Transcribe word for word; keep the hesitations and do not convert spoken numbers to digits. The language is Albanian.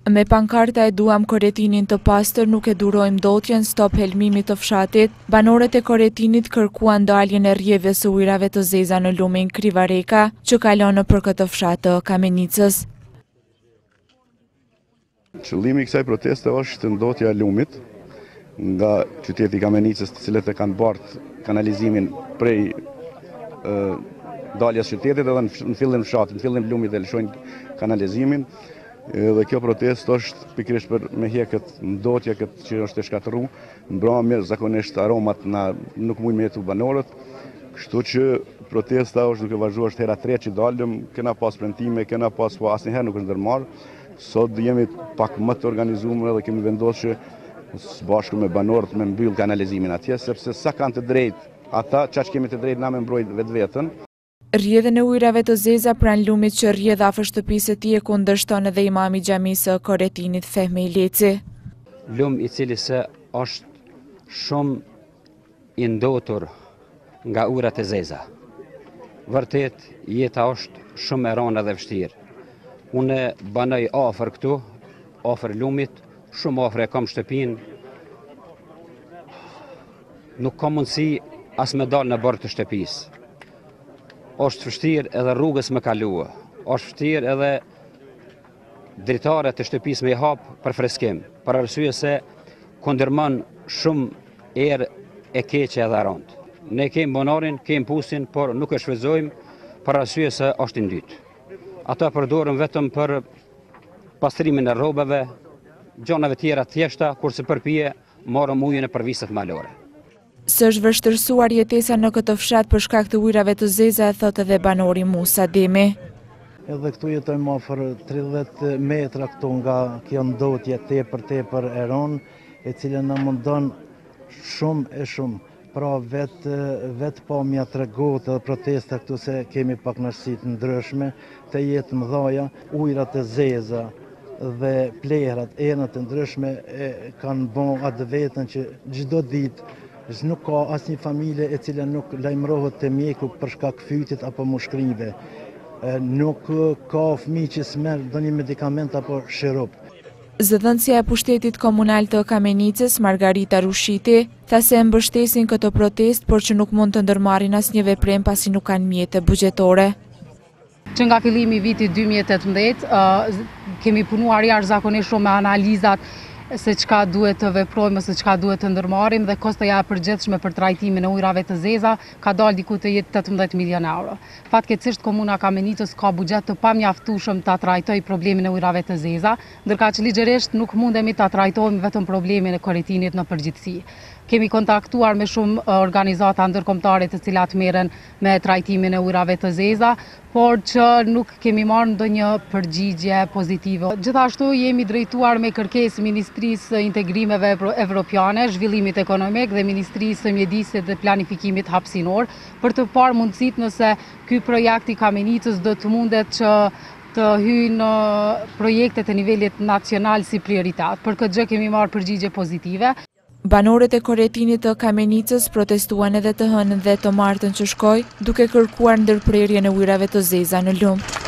Me pankarta e duam Koretinin të pastër, nuk e durojmë dotjen, stop helmimit të fshatit, banorët e Koretinit kërkuan daljen e rrjevës së ujrave të zeza në lumin Krivareka, që kalon nëpër këtë fshat të Kamenicës. Qëllimi i kësaj proteste është ndotja e lumit nga qyteti i Kamenicës, të cilët e kanë bartë kanalizimin prej e, daljes qytetit edhe në fillim fshatit, në fillim lumit dhe lëshojnë kanalizimin. Dhe kjo protest është pikërisht për me hje këtë ndotje këtë që është e shkatëru, mbrëmje zakonisht aromat na nuk mujnë me jetu banorët, kështu që protesta është duke vazhduar, është hera tre që dalëm, kena pas premtime, kena pas, po asnjëherë nuk është ndërmarrë. Sot jemi pak më të organizuar dhe kemi vendosur që së bashku me banorët me mbyll kanalizimin atje, sepse sa kanë të drejtë ata, çaq kemi të drejtë na me mbrojt vetveten. Rrjedhjen e ujrave të zeza pranë lumit që rrjedh afër shtëpisë së tij e kundërshton edhe imami i xhamisë së Koretinit Fehmi Leci. Lum i cili se është shumë i ndotur nga ujrat e zeza. Vërtet, jeta është shumë e rëndë dhe vështirë. Unë banoj afër këtu, afër lumit, shumë afër e kam shtëpinë. Nuk ka mundësi as me dalë në bord të shtëpisë. Është vështirë edhe rrugës me kalua, është vështirë edhe dritaret të shtëpisë me i hapë për freskim, për arsye se kundërmon shumë erë e keqe edhe rëndë. Ne kemi bonarin, kemi pusin, por nuk e shfrytëzojmë për arsye se është i ndytë. Ata përdoren vetëm për pastrimin e rrobave, gjanave tjera thjeshta, kurse përpije marrëm ujin e përviset malore. Së është vështërsuar jetesa në këtë fshat për shkak të ujrave të zeza, e thotë edhe banori Musa Demi. Edhe këtu jetojmë afër tridhjetë metra këtu nga kjo ndotje tepër tepër e rëndë, e cila na mundon shumë e shumë. Pra vetë vet pamja tregot edhe protesta këtu se kemi pak nërësi të ndryshme, të jetë mëdhaja, ujrat e zeza dhe plerat, enët të ndryshme e kanë bën atë vetën që çdo ditë nuk ka asnjë familje e cila nuk lajmërohet te mjeku për shkak fytit apo mushkrive. Nuk ka fëmijë që smerr ndonjë medikament apo shirop. Zëdhënësia e pushtetit komunal të Kamenicës, Margarita Rushiti, tha se e mbështesin këtë protest, por që nuk mund të ndërmarrin asnjë veprem pasi nuk kanë mjete buxhetore. Që nga fillimi i vitit dy mijë e tetëmbëdhjetë, uh, kemi punuar jashtëzakonisht shumë me analizat se çka duhet të veprojmë, se çka duhet të ndërmarrim, dhe kostoja e përgjithshme për trajtimin e ujrave të zeza ka dalë diku të jetë tetëmbëdhjetë milion euro. Fatkeqësisht komuna Kamenicës ka buxhet të pamjaftueshëm ta trajtojë problemin e ujrave të zeza, ndërka që ligjërisht nuk mundemi ta trajtojmë vetëm problemin e Koretinit në përgjithësi. Kemi kontaktuar me shumë organizata ndërkombëtare të cilat merren me trajtimin e ujrave të zeza, por që nuk kemi marrë ndonjë përgjigje pozitive. Gjithashtu jemi drejtuar me kërkesë Ministrisë së Integrimeve Evropiane, Zhvillimit Ekonomik dhe Ministrisë së Mjedisit dhe Planifikimit Hapësinor për të parë mundësitë nëse ky projekt i Kamenicës do të mundet që të hyjë në projektet e nivelit nacional si prioritet. Për këtë gjë kemi marrë përgjigje pozitive. Banorët e Koretinit të Kamenicës protestuan edhe të hënën dhe të martën që shkoi, duke kërkuar ndërprerjen e ujrave të zeza në lum.